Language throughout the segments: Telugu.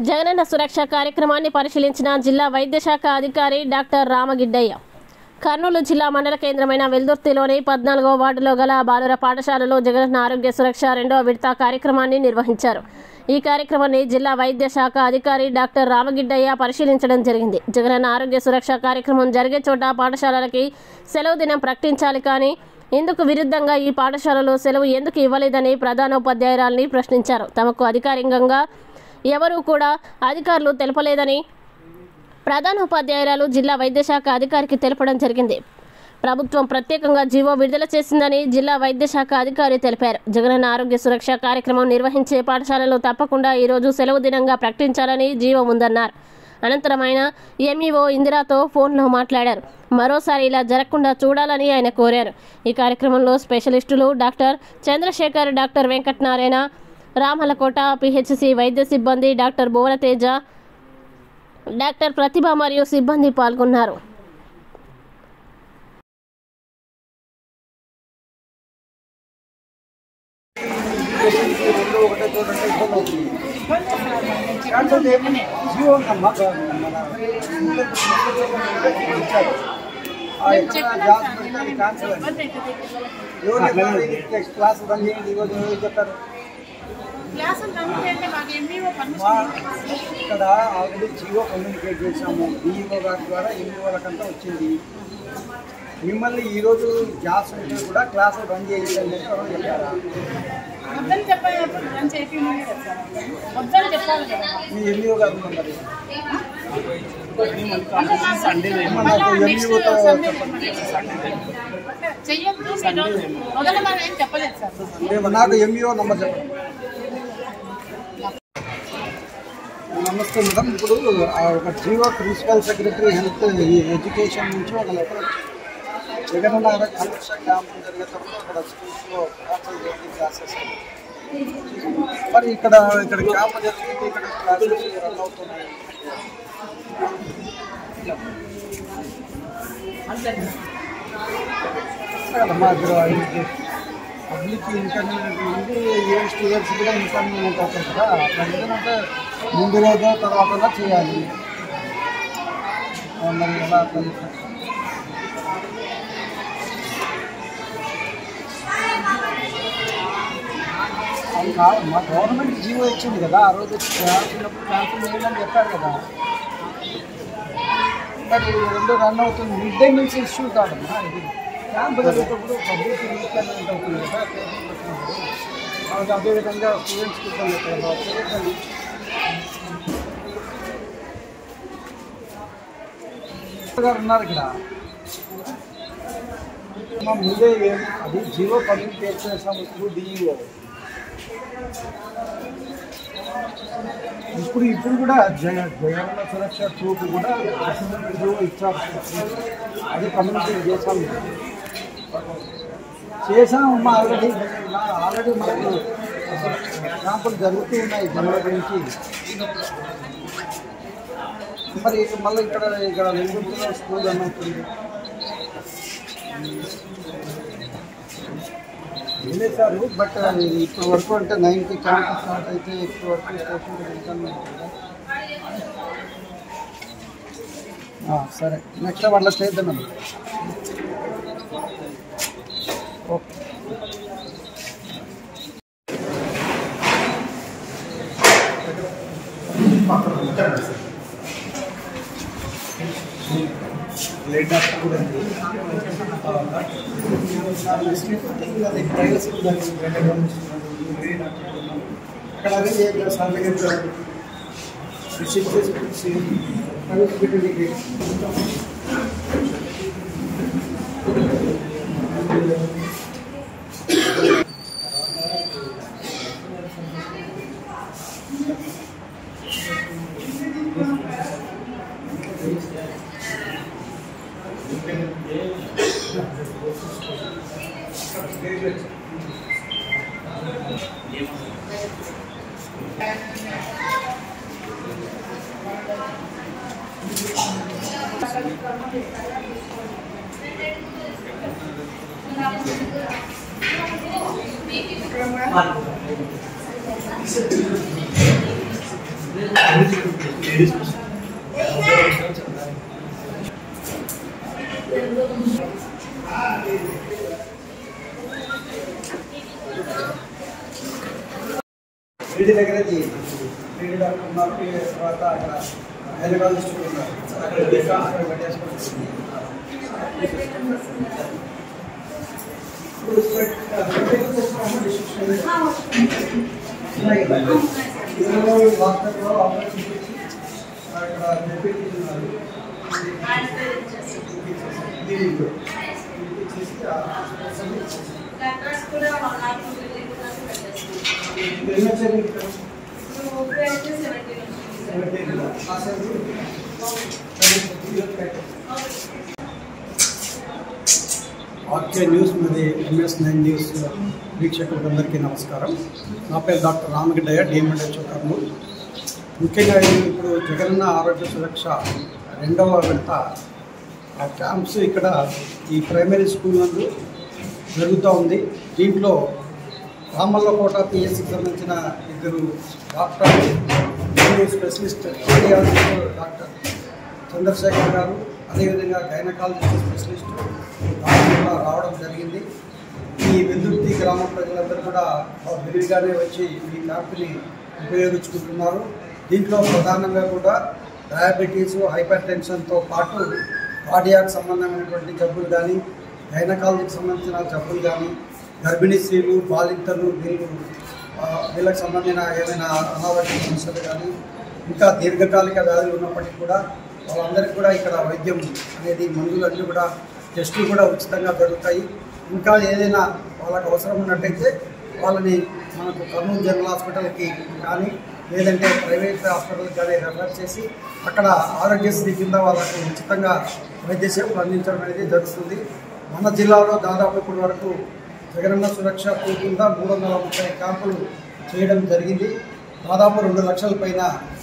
జగనన్న సురక్ష కార్యక్రమాన్ని పరిశీలించిన జిల్లా వైద్య శాఖ అధికారి డాక్టర్ రామగిడ్డయ్య కర్నూలు జిల్లా మండల కేంద్రమైన వెల్దుర్తిలోని 14వ వార్డులో గల బాలుర పాఠశాలలో జగనన్న ఆరోగ్య సురక్ష రెండవ విడత కార్యక్రమాన్ని నిర్వహించారు. ఈ కార్యక్రమాన్ని జిల్లా వైద్య శాఖ అధికారి డాక్టర్ రామగిడ్డయ్య పరిశీలించడం జరిగింది. జగనన్న ఆరోగ్య సురక్ష కార్యక్రమం జరిగే చోట పాఠశాలలకి సెలవు దినం ప్రకటించాలి, కానీ ఇందుకు విరుద్ధంగా ఈ పాఠశాలలో సెలవు ఎందుకు ఇవ్వలేదని ప్రధానోపాధ్యాయురాలిని ప్రశ్నించారు. తమకు అధికారికంగా ఎవరూ కూడా అధికారులు తెలపలేదని ప్రధానోపాధ్యాయురాలు జిల్లా వైద్య శాఖ అధికారికి తెలపడం జరిగింది. ప్రభుత్వం ప్రత్యేకంగా జీవో విడుదల చేసిందని జిల్లా వైద్య శాఖ అధికారి తెలిపారు. జగనన్న ఆరోగ్య సురక్ష కార్యక్రమం నిర్వహించే పాఠశాలలో తప్పకుండా ఈరోజు సెలవు దినంగా ప్రకటించాలని జీవో ఉందన్నారు. అనంతరం ఆయన ఎంఈఓ ఇందిరాతో ఫోన్లో మాట్లాడారు. మరోసారి ఇలా జరగకుండా చూడాలని ఆయన కోరారు. ఈ కార్యక్రమంలో స్పెషలిస్టులు doctor Chandrasekhar, doctor Venkatanarayana, Ramalakota PHC వైద్య సిబ్బంది, డాక్టర్ భువనతేజ, డాక్టర్ ప్రతిభ మరియు సిబ్బంది పాల్గొన్నారు. ఇక్కడ ఆల్రెడీ జియో కమ్యూనికేట్ చేసాము. డిఈఓ గారి ద్వారా ఎంఈఓలకంతా వచ్చింది. మిమ్మల్ని ఈరోజు గ్యాస్ ఉంటే కూడా క్లాసులు రన్ చేయించండి చెప్పారా? మీ ఎంఈఓ గారు ఉన్నారు, ఎంఈఓతో నాకు ఎంఈఓ నంబర్ చెప్పండి. నమస్తే మేడం, ఇప్పుడు ఒక GO principal secretary health education నుంచి ఒక లెటర్ జగనన్న ఆరోగ్య క్యాంప్ జరిగేటప్పుడు అక్కడ స్కూల్స్లో క్యాన్సల్ చేయండి క్లాసెస్. మరి ఇక్కడ క్యాంప్ జరిగింది, ఇక్కడ క్లాసెస్ రన్ అవుతున్నాయి. మా పబ్లిక్ ఇంటర్మీడియట్ నుండి ఏ స్టూడెంట్స్ కూడా ఇంటర్మీడియట్ అవుతుంది కదా, అట్లా ఏదంటే ముందు రోజు తర్వాత చేయాలి. మరి ఎలా అట్లా అది కాదు, మా గవర్నమెంట్ జీవో ఇచ్చింది కదా, ఆ రోజు చిన్నప్పుడు క్యాన్సిల్ చేయాలని చెప్పారు కదా. మరి రెండు రన్ అవుతుంది. మిడ్ డే మీల్స్ ఇష్యూ కాదమ్మా, ఇది క్యాంప్ జరిగేటప్పుడు పబ్లిక్ రిక్వైర్మెంట్ అవుతుంది కదా. వాళ్ళకి అదేవిధంగా స్టూడెంట్స్కి ఇబ్బంది అవుతుంది. గారు ఉన్నారు ఇక్కడ, మా ముందే అది జీవో కమ్యూనికేట్ చేసాము త్రూ డిఈఓ. ఇప్పుడు కూడా జగనన్న సురక్ష ట్రూప్ కూడా జీవో ఇచ్చారు, అది కమ్యూనికేట్ చేసామమ్మా. ఆల్రెడీ మనకు క్యాంపులు జరుగుతూ ఉన్నాయి జనవరి నుంచి. మరి మళ్ళీ ఇక్కడ వెలుగుతున్న స్కూల్ అన్నట్టుంది. వెళ్ళేశారు, బట్ ఇప్పటి వరకు అంటే 9కి క్యాంప్ స్టార్ట్ అయితే ఇప్పటి వరకు స్టేషన్ వెళ్తాను. సరే, నెక్స్ట్ వాళ్ళ చేద్దామండి. ఓకే. లేట్ డాక్టర్ కూడా ఉంది. అక్కడ అదే సార్ రిసీవ్ చేసి వీడి దగ్గర వీడి డాక్టర్ ఉన్నారు. తర్వాత అక్కడ గైనకాలజిస్ట్ ఉన్నారు. అక్కడ పెట్టేసుకుంటుంది. డాక్టర్లో ఆపరేషన్ చేసి అక్కడ తెప్పించుకున్నారు. ఆర్కే న్యూస్ మరి MS9 న్యూస్ వీక్షకులందరికీ నమస్కారం. నా పేరు డాక్టర్ రామగిడ్డయ్య, DMHO కర్నూలు. ముఖ్యంగా ఇప్పుడు జగనన్న ఆరోగ్య సురక్ష 2వ విడత క్యాంప్స్ ఇక్కడ ఈ ప్రైమరీ స్కూల్ నందు జరుగుతూ ఉంది. దీంట్లో రామల్లకోట PSCకి సంబంధించిన 2 డాక్టర్లు, స్పెషలిస్ట్ కార్డియాలజిస్ట్ డాక్టర్ చంద్రశేఖర్ గారు, అదేవిధంగా గైనకాలజిస్ట్ స్పెషలిస్ట్ కూడా రావడం జరిగింది. ఈ వెల్దుర్తి గ్రామ ప్రజలందరూ కూడా విరివిగానే వచ్చి ఈ క్యాంపుని ఉపయోగించుకుంటున్నారు. దీంట్లో ప్రధానంగా కూడా డయాబెటీస్, హైపర్ టెన్షన్తో పాటు కార్డియాక్ సంబంధమైనటువంటి జబ్బులు కానీ, గైనకాలజీకి సంబంధించిన జబ్బులు కానీ, గర్భిణీ స్త్రీలు, బాలింతలు, వీళ్ళకి సంబంధించిన ఏమైనా అనారోగ్య సమస్యలు కానీ, ఇంకా దీర్ఘకాలిక వ్యాధులు ఉన్నప్పటికీ కూడా వాళ్ళందరికీ కూడా ఇక్కడ వైద్యం అనేది, మందులు అన్నీ కూడా టెస్టులు కూడా ఉచితంగా జరుగుతాయి. ఇంకా ఏదైనా వాళ్ళకి అవసరం ఉన్నట్టయితే వాళ్ళని మనకు కర్నూలు జనరల్ హాస్పిటల్కి కానీ లేదంటే ప్రైవేట్ హాస్పిటల్కి కానీ రెఫర్ చేసి అక్కడ ఆరోగ్యశ్రీ కింద వాళ్ళకు ఉచితంగా వైద్య సేవలు అందించడం అనేది జరుగుతుంది. మన జిల్లాలో దాదాపు ఇప్పటి వరకు జగనన్న సురక్ష కింద 330 క్యాంపులు చేయడం జరిగింది. దాదాపు 2 లక్షల పైన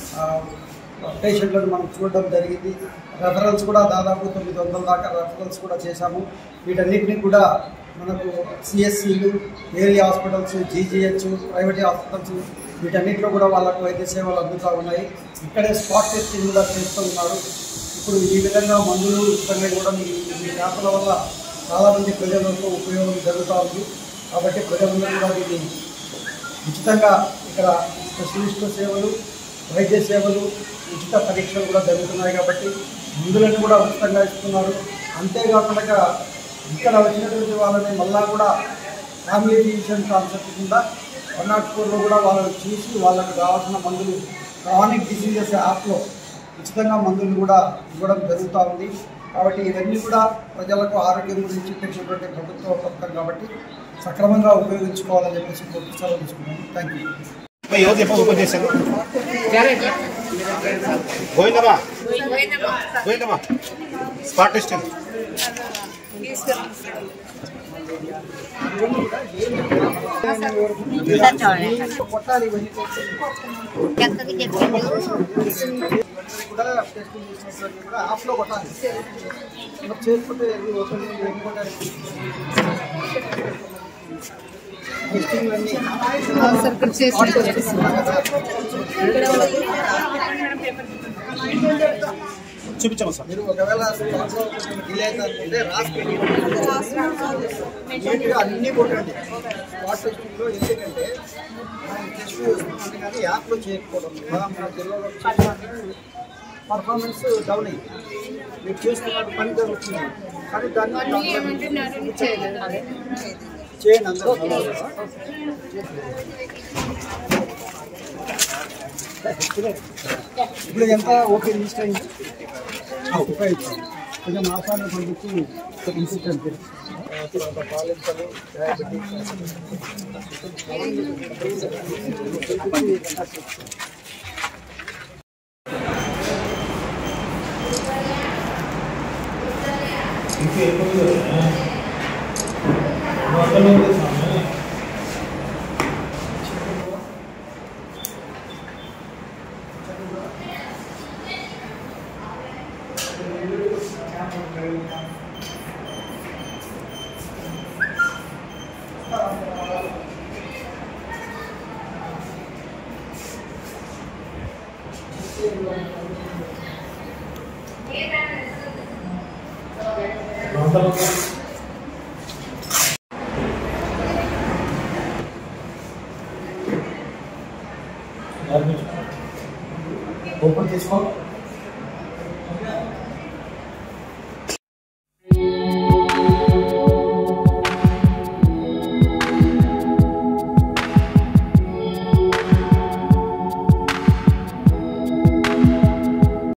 పేషెంట్లను మనం చూడడం జరిగింది. రెఫరల్స్ కూడా దాదాపు 900 దాకా రెఫరల్స్ కూడా చేశాము. వీటన్నిటినీ కూడా మనకు CSCలు, area hospitals, GGH, private hospitals వీటన్నిటిలో కూడా వాళ్ళకు వైద్య సేవలు అందుతూ ఉన్నాయి. ఇక్కడే స్పాట్ టెస్టింగ్ కూడా చేస్తూ ఉన్నారు. ఇప్పుడు ఈ విధంగా మందులు ఉచితంగా కూడా ఈ క్యాంపుల వల్ల చాలామంది ప్రజలకు ఉపయోగం జరుగుతూ ఉంది. కాబట్టి ప్రజలందరూ కూడా దీన్ని ఉచితంగా ఇక్కడ స్పెషలిస్ట్ సేవలు, వైద్య సేవలు, ఉచిత పరీక్షలు కూడా జరుగుతున్నాయి. కాబట్టి మందులను కూడా ఉచితంగా ఇస్తున్నారు. అంతేకాకుండా ఇక్కడ వచ్చినటువంటి వాళ్ళని మళ్ళా కూడా ఫ్యామిలీ ఫిజిషియన్ కాన్సెప్ట్ కింద 104లో కూడా వాళ్ళని చూసి వాళ్ళకి కావాల్సిన మందులు క్రానిక్ డిసీజెస్ యాప్లో ఉచితంగా మందులు కూడా ఇవ్వడం జరుగుతూ ఉంది. కాబట్టి ఇవన్నీ కూడా ప్రజలకు ఆరోగ్యం గురించి తెలిసినటువంటి ప్రభుత్వ పథకం కాబట్టి సక్రమంగా ఉపయోగించుకోవాలని చెప్పేసి సెలవు తీసుకున్నాను. Thank you. స్పాట్ టెస్టింగ్ కొట్టాలి కూడా టెస్టింగ్ చేసినటువంటి కూడా యాప్లో కొట్టాలి. చేసుకుంటే ఓపెన్ చూపించాము సార్. మీరు ఒకవేళ డిలే అవుతుందంటే రాసుకుంటే అన్నీ కొట్టండి. స్పాట్ టెస్టింగ్లో ఎందుకంటే మనం టెస్ట్ చేస్తున్నాం కానీ యాప్లో చేయకపోవడం మన జిల్లాలో పర్ఫార్మెన్స్ డౌన్ అయ్యింది. మీరు చేస్తున్న పని జరుగుతుంది కానీ దాన్ని చేయండి అందరూ. ఇప్పుడు ఎంత ఓకే లిస్ట్ అయింది ఉపయోగించాం. కొంచెం ఆసాన్ని పంపించి ఇన్సిస్టెంట్ పాలించలు, డయాబెటీస్ ఓపెన్ చేసుకో.